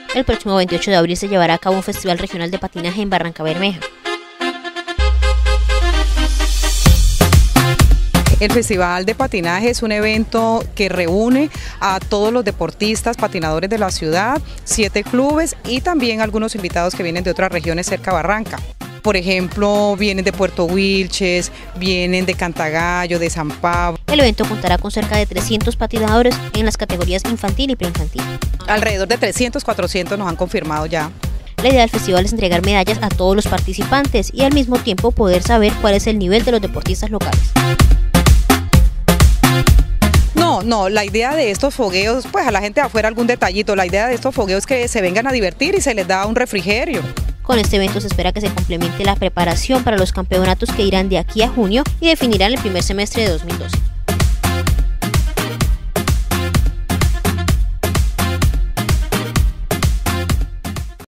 El próximo 28 de abril se llevará a cabo un festival regional de patinaje en Barrancabermeja. El Festival de Patinaje es un evento que reúne a todos los deportistas, patinadores de la ciudad, 7 clubes y también algunos invitados que vienen de otras regiones cerca de Barranca. Por ejemplo, vienen de Puerto Wilches, vienen de Cantagallo, de San Pablo. El evento contará con cerca de 300 patinadores en las categorías infantil y preinfantil. Alrededor de 300, 400 nos han confirmado ya. La idea del festival es entregar medallas a todos los participantes y al mismo tiempo poder saber cuál es el nivel de los deportistas locales. No, la idea de estos fogueos, pues a la gente de afuera algún detallito, la idea de estos fogueos es que se vengan a divertir y se les da un refrigerio. Con este evento se espera que se complemente la preparación para los campeonatos que irán de aquí a junio y definirán el primer semestre de 2012.